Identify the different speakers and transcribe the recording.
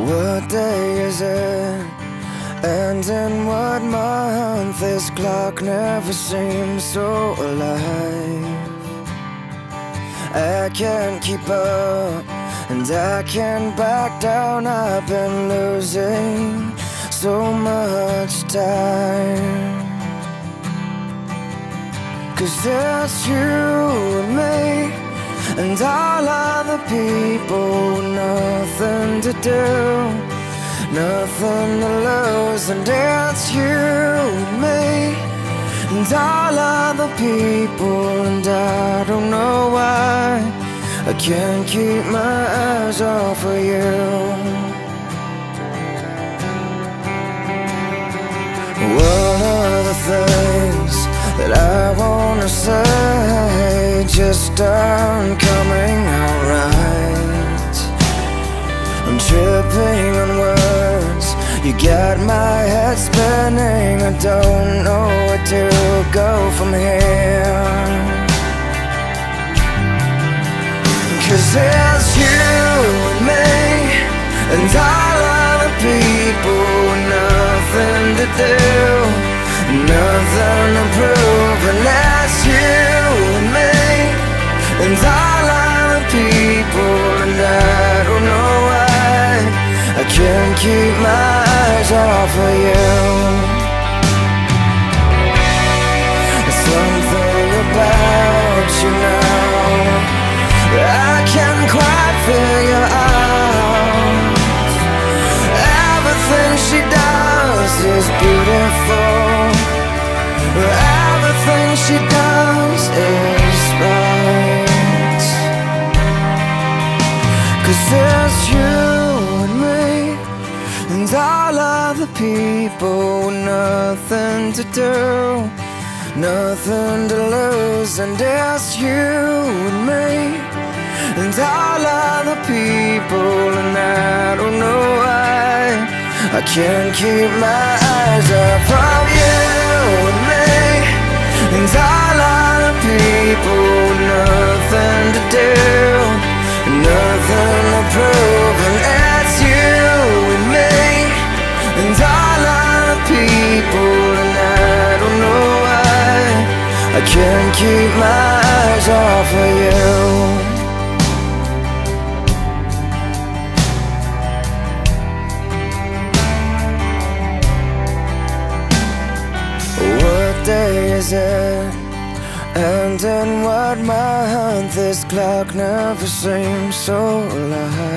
Speaker 1: What day is it? And in what month? This clock never seems so alive. I can't keep up, and I can't back down. I've been losing so much time. 'Cause it's you and me, and all other people with nothing to do, nothing to lose. And it's you and me, and all other people. And I don't know why I can't keep my eyes off of you. What are the things that I wanna say just aren't coming out right? I'm tripping on words, you got my head spinning. I don't know where to go from here. 'Cause it's you and me, and all other people with nothing to do, nothing to prove. And that's you and me, and all other people. And I don't know why I can't keep my eyes off of you. There's something about you now that I can't quite figure out. Everything she does is beautiful, everything she does is right. 'Cause it's you and me, and all other people with nothing to do, nothing to lose. And it's you and me, and all other people. And I don't know why I can't keep my eyes off of you and me, and all other people. Nothing to do, nothing to prove. And it's you and me, and all other people. And I don't know why I can't keep my eyes off of you. What day is it? And in what month? This clock never seems so alive.